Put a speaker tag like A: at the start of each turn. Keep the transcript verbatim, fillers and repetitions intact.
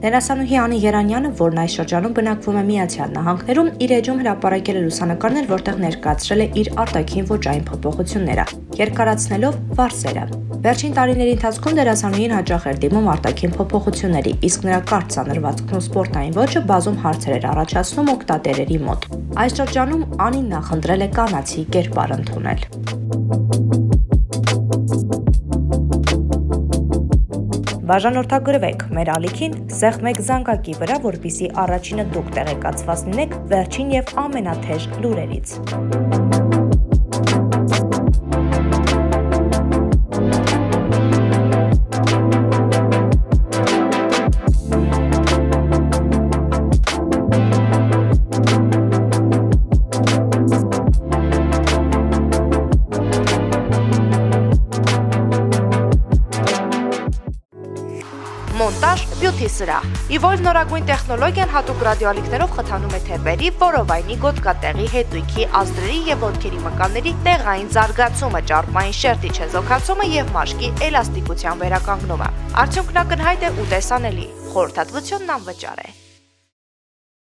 A: Դերասանուհի Անի Երանյանը, որն այս շրջանում բնակվում է Միացյալ Նահանգներում, իր էջում հրապարակել է լուսանկարներ, որտեղ ներկայացրել է իր արտաքին ոճային փոփոխությունները, երկարացնելով վարսերը։ Վերջին տարիների ընթացքում դերասանուհին հաճախ էր դիմում արտաքին փոփոխությունների, իսկ նրա կարճ ծանրվածքն ու սպորտային ոճը բազում հարցեր էր առաջացնում օգտատերերի մոտ։ Այս շրջանում Անին նախընտրել է կանացի կերպար ընդունել։ Բաժանորդագրվեք մեր ալիքին սեղմեք զանգակի վրա, որպեսզի առաջինը դուք տեղեկացված լինեք վերջին եւ ամենաթեժ լուրերից։ Մոնտաժ բյութի սրահ։ Իվոլվ նորագույն տեխնոլոգիան հատուկ ռադիոալիքներով խթանում է թեփերի, որովայնի, գոտկատեղի, հետույքի, ազդրերի եւ ոտքերի մկանների տեղային զարգացումը, ճարպային շերտի չեզոքացումը եւ մաշկի էլաստիկության վերականգնումը։ Արդյունքն ակնհայտ է ու տեսանելի։ Խորհրդատվությունն անվճար է։